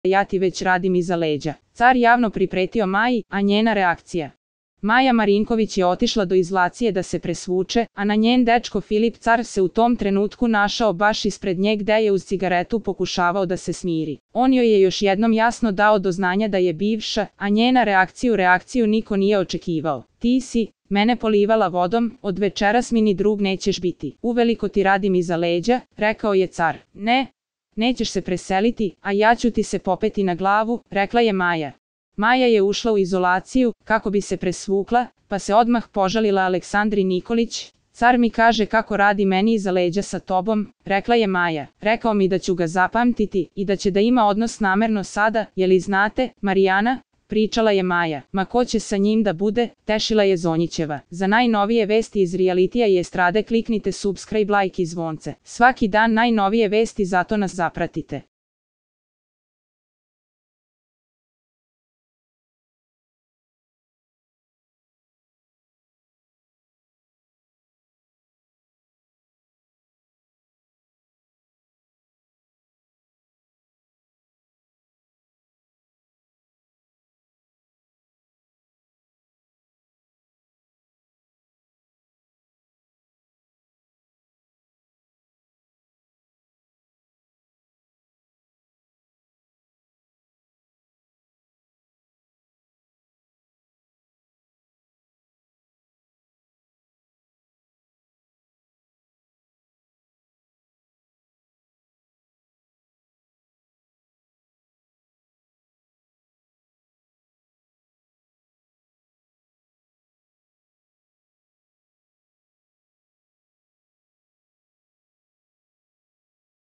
ja ti već radim iza leđa. Car javno pripretio Maji, a njena reakcija. Maja Marinković je otišla do izolacije da se presvuče, a na njen dečko Filip Car se u tom trenutku našao baš ispred nje gde je uz cigaretu pokušavao da se smiri. On joj je još jednom jasno dao do znanja da je bivša, a njena reakciju niko nije očekivao. Ti si mene polivala vodom, od večeras mi ni drug nećeš biti. Uveliko ti radim iza leđa, rekao je Car. Ne, nećeš se preseliti, a ja ću ti se popeti na glavu, rekla je Maja. Maja je ušla u izolaciju, kako bi se presvukla, pa se odmah požalila Aleksandri Nikolić. Car mi kaže kako radi meni iza leđa sa tobom, rekla je Maja. Rekao mi da ću ga zapamtiti i da će da ima odnos namerno sada, je li znate, Marijana? Pričala je Maja. Ma ko će sa njim da bude, tešila je Zonjićeva. Za najnovije vesti iz realitija i estrade kliknite subscribe, like i zvonce. Svaki dan najnovije vesti, zato nas zapratite.